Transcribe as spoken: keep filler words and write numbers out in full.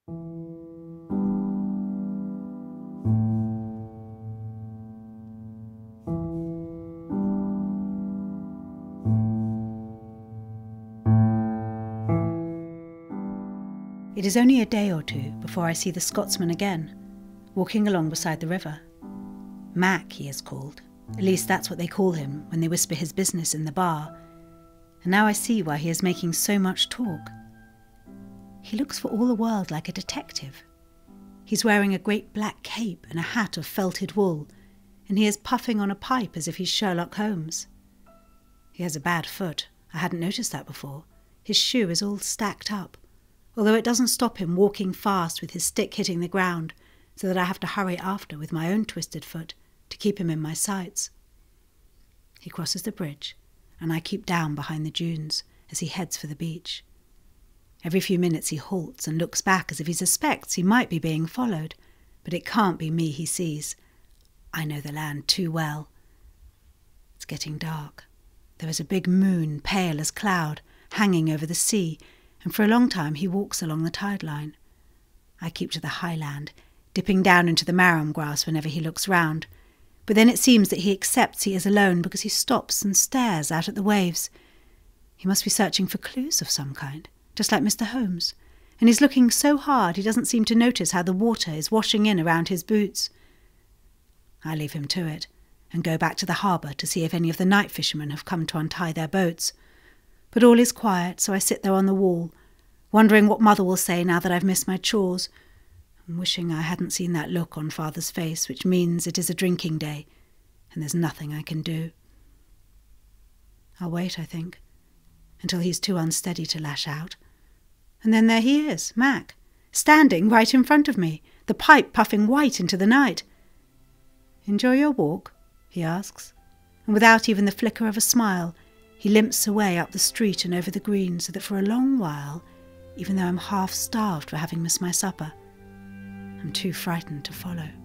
It is only a day or two before I see the Scotsman again, walking along beside the river. Mac, he is called. At least that's what they call him when they whisper his business in the bar. And now I see why he is making so much talk. He looks for all the world like a detective. He's wearing a great black cape and a hat of felted wool, and he is puffing on a pipe as if he's Sherlock Holmes. He has a bad foot. I hadn't noticed that before. His shoe is all stacked up, although it doesn't stop him walking fast with his stick hitting the ground, so that I have to hurry after with my own twisted foot to keep him in my sights. He crosses the bridge, and I keep down behind the dunes as he heads for the beach. Every few minutes he halts and looks back as if he suspects he might be being followed, but it can't be me he sees. I know the land too well. It's getting dark. There is a big moon, pale as cloud, hanging over the sea, and for a long time he walks along the tide line. I keep to the high land, dipping down into the marram grass whenever he looks round, but then it seems that he accepts he is alone because he stops and stares out at the waves. He must be searching for clues of some kind, just like Mister Holmes, and he's looking so hard he doesn't seem to notice how the water is washing in around his boots. I leave him to it, and go back to the harbour to see if any of the night fishermen have come to untie their boats. But all is quiet, so I sit there on the wall, wondering what Mother will say now that I've missed my chores, and wishing I hadn't seen that look on Father's face, which means it is a drinking day, and there's nothing I can do. I'll wait, I think, until he's too unsteady to lash out. And then there he is, Mac, standing right in front of me, the pipe puffing white into the night. "Enjoy your walk?" he asks, and without even the flicker of a smile, he limps away up the street and over the green, so that for a long while, even though I'm half starved for having missed my supper, I'm too frightened to follow.